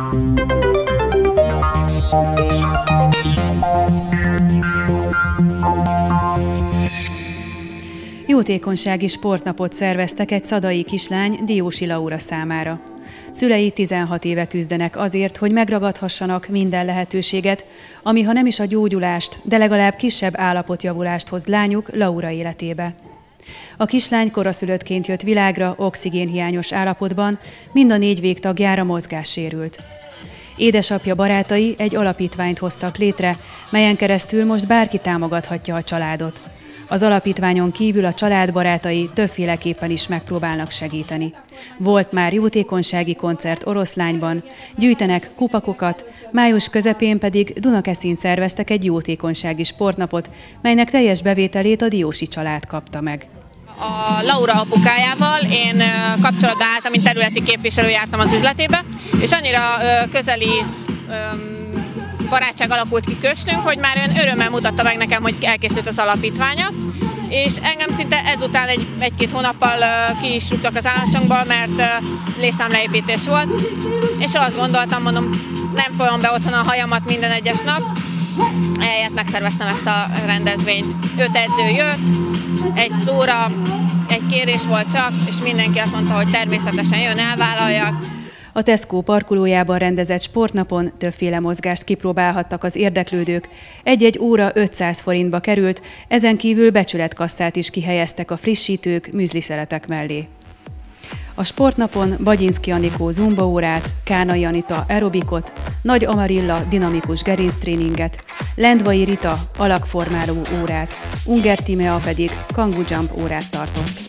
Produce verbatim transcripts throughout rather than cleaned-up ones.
Jótékonysági sportnapot szerveztek egy szadai kislány, Diósi Laura számára. Szülei tizenhat éve küzdenek azért, hogy megragadhassanak minden lehetőséget, ami ha nem is a gyógyulást, de legalább kisebb állapotjavulást hoz lányuk, Laura életébe. A kislány koraszülöttként jött világra, oxigénhiányos állapotban, mind a négy végtagjára mozgássérült. Édesapja barátai egy alapítványt hoztak létre, melyen keresztül most bárki támogathatja a családot. Az alapítványon kívül a család barátai többféleképpen is megpróbálnak segíteni. Volt már jótékonysági koncert Oroszlányban, gyűjtenek kupakokat, május közepén pedig Dunakeszin szerveztek egy jótékonysági sportnapot, melynek teljes bevételét a Diósi család kapta meg. A Laura apukájával én kapcsolatba álltam, mint területi képviselő jártam az üzletébe, és annyira közeli barátság alakult ki köztünk, hogy már olyan örömmel mutatta meg nekem, hogy elkészült az alapítványa, és engem szinte ezután egy, egy-két hónappal ki is rúgtak az állásomból, mert létszámleépítés volt, és azt gondoltam, mondom, nem folyam be otthon a hajamat minden egyes nap, ehelyett megszerveztem ezt a rendezvényt. Öt edző jött, egy szóra, egy kérés volt csak, és mindenki azt mondta, hogy természetesen jön, elvállaljak. A Tesco parkolójában rendezett sportnapon többféle mozgást kipróbálhattak az érdeklődők. Egy-egy óra ötszáz forintba került, ezen kívül becsületkasszát is kihelyeztek a frissítők, műzliszeletek mellé. A sportnapon Bagyinszki Anikó zumba órát, Kánai Anita aerobikot, Nagy Amarilla dinamikus gerinctréninget, Lendvai Rita alakformáló órát, Unger Timea pedig kangu jump órát tartott.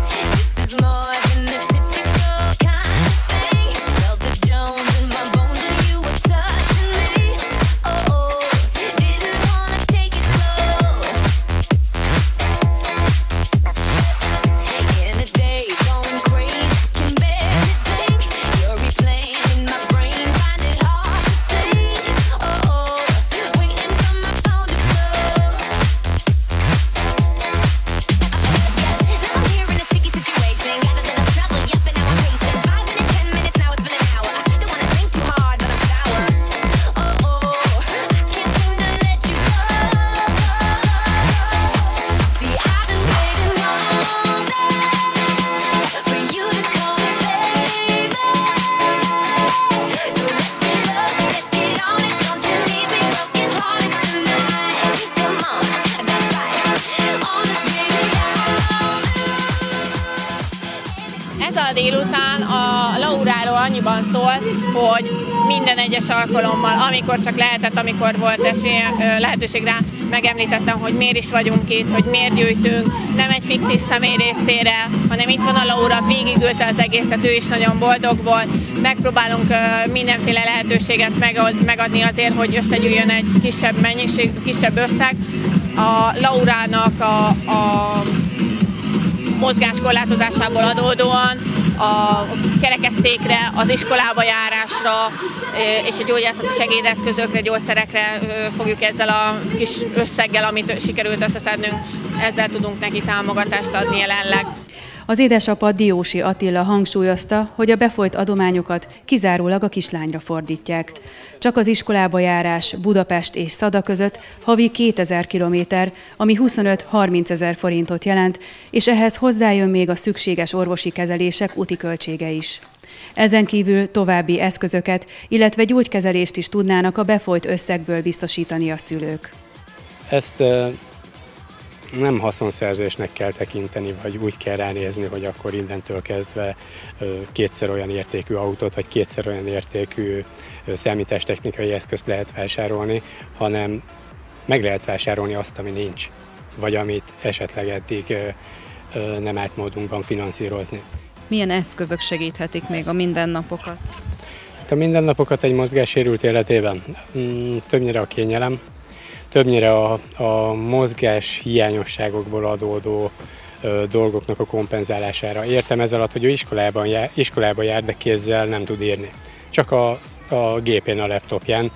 Ez a délután a Lauráról annyiban szól, hogy minden egyes alkalommal, amikor csak lehetett, amikor volt esély, lehetőség rá, megemlítettem, hogy miért is vagyunk itt, hogy miért gyűjtünk, nem egy fiktív személy részére, hanem itt van a Laura, végigülte az egészet, ő is nagyon boldog volt. Megpróbálunk mindenféle lehetőséget megadni azért, hogy összegyűjjön egy kisebb mennyiség, kisebb összeg. A Laurának a, a mozgáskorlátozásából adódóan a kerekesszékre, az iskolába járásra és a gyógyászati segédeszközökre, gyógyszerekre fogjuk ezzel a kis összeggel, amit sikerült összeszednünk, ezzel tudunk neki támogatást adni jelenleg. Az édesapa Diósi Attila hangsúlyozta, hogy a befolyt adományokat kizárólag a kislányra fordítják. Csak az iskolába járás Budapest és Szada között havi kétezer kilométer, ami huszonöt-harminc ezer forintot jelent, és ehhez hozzájön még a szükséges orvosi kezelések úti költsége is. Ezen kívül további eszközöket, illetve gyógykezelést is tudnának a befolyt összegből biztosítani a szülők. Ezt nem haszonszerzésnek kell tekinteni, vagy úgy kell ránézni, hogy akkor innentől kezdve kétszer olyan értékű autót, vagy kétszer olyan értékű számítástechnikai eszközt lehet vásárolni, hanem meg lehet vásárolni azt, ami nincs, vagy amit esetleg eddig nem állt módunkban finanszírozni. Milyen eszközök segíthetik még a mindennapokat? A mindennapokat egy mozgássérült életében többnyire a kényelem, többnyire a, a mozgás hiányosságokból adódó ö, dolgoknak a kompenzálására. Értem ez alatt, hogy ő iskolában jár, iskolába jár, de kézzel nem tud írni. Csak a, a gépén, a laptopján.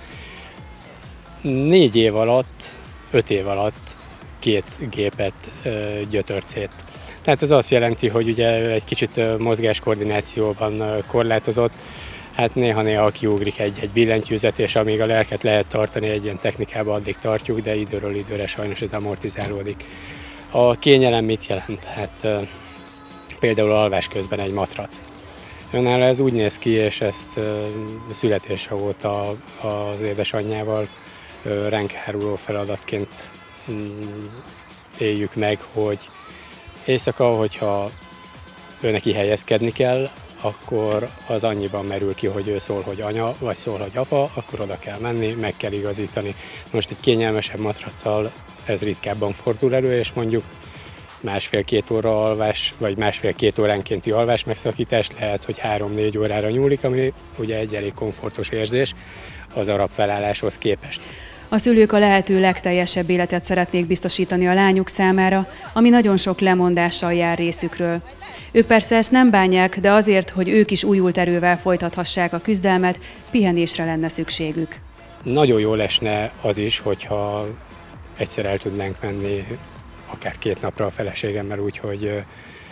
Négy év alatt, öt év alatt két gépet ö, gyötört szét. Tehát ez azt jelenti, hogy ugye egy kicsit mozgáskoordinációban korlátozott. Hát néha-néha kiugrik egy-egy billentyűzet, és amíg a lelket lehet tartani egy ilyen technikában, addig tartjuk, de időről időre sajnos ez amortizálódik. A kényelem mit jelent? Hát például alvás közben egy matrac. Önálló ez úgy néz ki, és ezt születése óta az édesanyjával ránk háruló feladatként éljük meg, hogy éjszaka, hogyha ő neki helyezkedni kell, akkor az annyiban merül ki, hogy ő szól, hogy anya, vagy szól, hogy apa, akkor oda kell menni, meg kell igazítani. Most egy kényelmesebb matraccal ez ritkábban fordul elő, és mondjuk másfél-két óra alvás, vagy másfél-két óránkénti alvás megszakítás lehet, hogy három-négy órára nyúlik, ami ugye egy elég komfortos érzés az arab felálláshoz képest. A szülők a lehető legteljesebb életet szeretnék biztosítani a lányuk számára, ami nagyon sok lemondással jár részükről. Ők persze ezt nem bánják, de azért, hogy ők is újult erővel folytathassák a küzdelmet, pihenésre lenne szükségük. Nagyon jól esne az is, hogyha egyszer el tudnánk menni akár két napra a feleségemmel, úgyhogy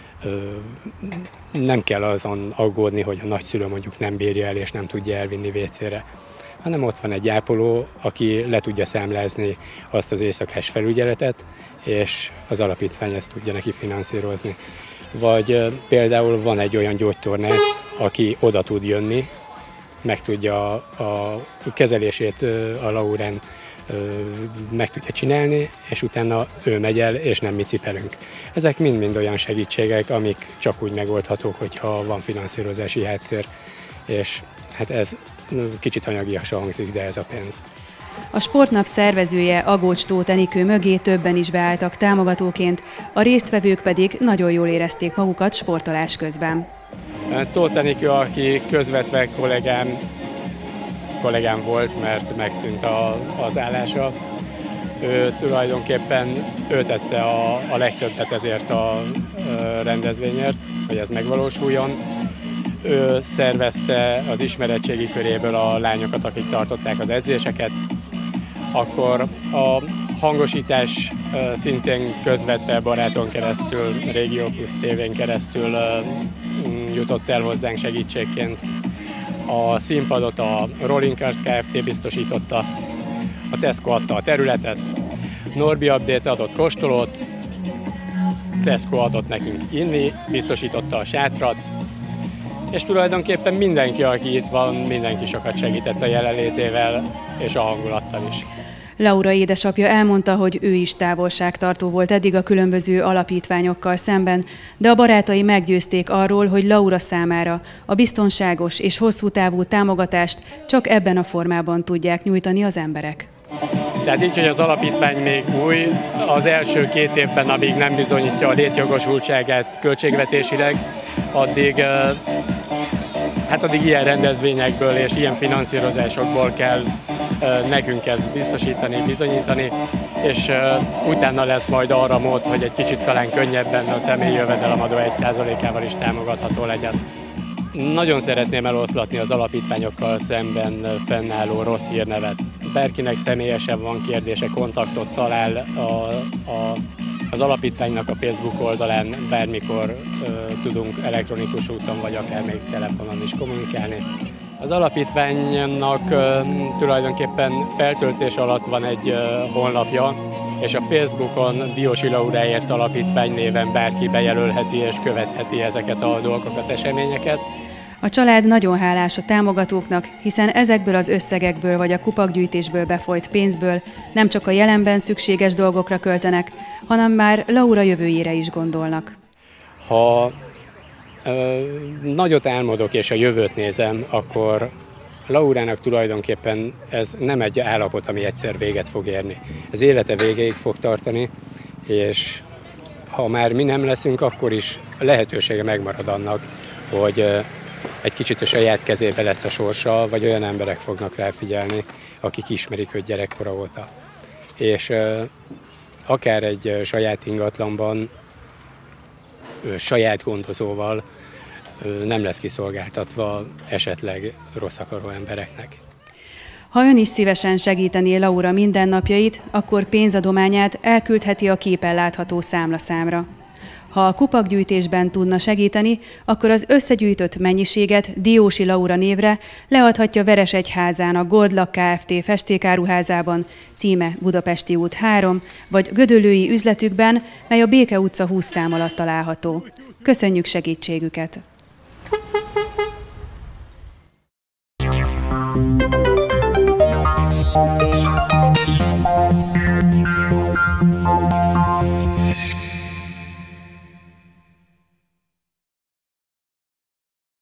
nem kell azon aggódni, hogy a nagyszülő mondjuk nem bírja el és nem tudja elvinni vécére, hanem ott van egy ápoló, aki le tudja számlázni azt az éjszakás felügyeletet, és az alapítvány ezt tudja neki finanszírozni. Vagy például van egy olyan gyógytornász, aki oda tud jönni, meg tudja a kezelését a Laurán meg tudja csinálni, és utána ő megy el, és nem mi cipelünk. Ezek mind-mind olyan segítségek, amik csak úgy megoldhatók, hogyha van finanszírozási háttér, és hát ez kicsit hanyagiasan hangzik, de ez a pénz. A sportnap szervezője Agócs Tóth Enikő mögé többen is beálltak támogatóként, a résztvevők pedig nagyon jól érezték magukat sportolás közben. Tóth Enikő, aki közvetve kollégám, kollégám volt, mert megszűnt a, az állása. Ő tulajdonképpen ő tette a, a legtöbbet ezért a, a rendezvényért, hogy ez megvalósuljon. Ő szervezte az ismeretségi köréből a lányokat, akik tartották az edzéseket. Akkor a hangosítás szintén közvetve baráton keresztül, Régió Plusz tévén keresztül jutott el hozzánk segítségként. A színpadot a Rolling Cars Kft. Biztosította, a Tesco adta a területet, Norbi Update adott kóstolót, Tesco adott nekünk inni, biztosította a sátrat, és tulajdonképpen mindenki, aki itt van, mindenki sokat segített a jelenlétével és a hangulattal is. Laura édesapja elmondta, hogy ő is távolságtartó volt eddig a különböző alapítványokkal szemben, de a barátai meggyőzték arról, hogy Laura számára a biztonságos és hosszú távú támogatást csak ebben a formában tudják nyújtani az emberek. Tehát így, hogy az alapítvány még új, az első két évben, amíg nem bizonyítja a létjogosultságát költségvetésileg, addig, hát addig ilyen rendezvényekből és ilyen finanszírozásokból kell nekünk ezt biztosítani, bizonyítani, és utána lesz majd arra mód, hogy egy kicsit talán könnyebben a személyi jövedelemadó egy százalékával is támogatható legyen. Nagyon szeretném eloszlatni az alapítványokkal szemben fennálló rossz hírnevet. Bárkinek személyesen van kérdése, kontaktot talál a, a, az alapítványnak a Facebook oldalán, bármikor ö, tudunk elektronikus úton, vagy akár még telefonon is kommunikálni. Az alapítványnak ö, tulajdonképpen feltöltés alatt van egy ö, honlapja, és a Facebookon Diósi Lauráért Alapítvány néven bárki bejelölheti és követheti ezeket a dolgokat, eseményeket. A család nagyon hálás a támogatóknak, hiszen ezekből az összegekből vagy a kupakgyűjtésből befolyt pénzből nem csak a jelenben szükséges dolgokra költenek, hanem már Laura jövőjére is gondolnak. Ha ö, nagyot álmodok és a jövőt nézem, akkor Laurának tulajdonképpen ez nem egy állapot, ami egyszer véget fog érni. Ez élete végéig fog tartani, és ha már mi nem leszünk, akkor is lehetősége megmarad annak, hogy egy kicsit a saját kezébe lesz a sorsa, vagy olyan emberek fognak rá figyelni, akik ismerik őt gyerekkora óta. És akár egy saját ingatlanban, saját gondozóval nem lesz kiszolgáltatva esetleg rossz akaró embereknek. Ha ön is szívesen segítené Laura mindennapjait, akkor pénzadományát elküldheti a képen látható számlaszámra. Ha a kupakgyűjtésben tudna segíteni, akkor az összegyűjtött mennyiséget Diósi Laura névre leadhatja Veresegyházának Goldlag Kft. Festékáruházában, címe Budapesti út három, vagy gödöllői üzletükben, mely a Béke utca húsz szám alatt található. Köszönjük segítségüket!